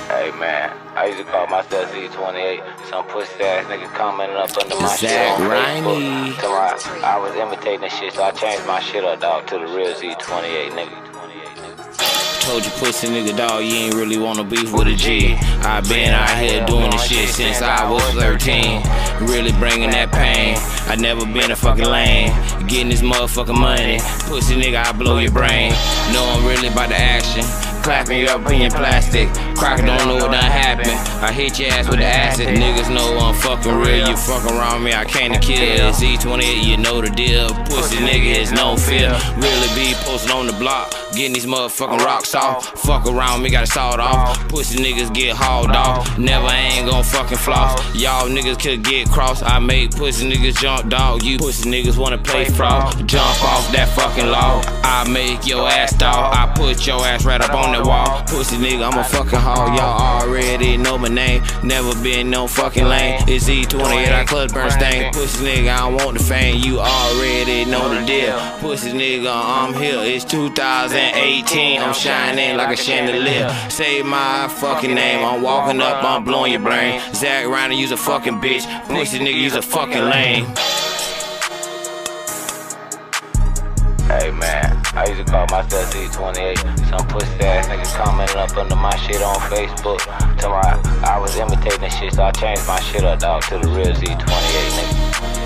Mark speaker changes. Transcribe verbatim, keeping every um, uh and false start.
Speaker 1: Hey man, I used to call myself Z twenty-eight. Some pussy ass nigga commenting up under my shit on Facebook. Till I, I was imitating this shit, so I changed my shit up, dog, to the real Z twenty-eight nigga.
Speaker 2: Told you pussy nigga, dog, you ain't really wanna beef with a G. I been out here doing this shit since I was thirteen. Really bringing that pain. I never been a fucking lame. Getting this motherfucking money. Pussy nigga, I blow your brain. Know I'm really about the action. Clapping you up in your plastic. Crocker don't know what done happened. I hit your ass with the acid. Niggas know I'm fucking real. You fucking around me, I came to kill. Z twenty-eight, you know the deal. Pussy nigga is no fear. Really be posted on the block. Getting these motherfucking rocks off. Fuck around me, got it sawed off. Pussy niggas get hauled off. Never ain't gon' fucking floss. Y'all niggas could get crossed. I make pussy niggas jump, dog. You pussy niggas wanna play fraud. Jump off that fucking law. I make your ass dog. I put your ass right up on that wall. Pussy nigga, I'm a fucking hog. Y'all already know my name. Never been no fucking lane. It's Z twenty-eight, I clutch burn stain. Pussy nigga, I don't want the fame. You already know the deal. Pussy nigga, I'm here. It's two thousand eighteen. I'm shining like a chandelier. Say my fucking name. I'm walking up, I'm blowing your brain. Zach Ryder, use a fucking bitch. Pussy nigga, use a fucking lame.
Speaker 1: Hey man, I used to call myself Z twenty-eight. Some pussy ass niggas commenting up under my shit on Facebook. Till I, I was imitating this shit, so I changed my shit up, dog, to the real Z twenty-eight nigga.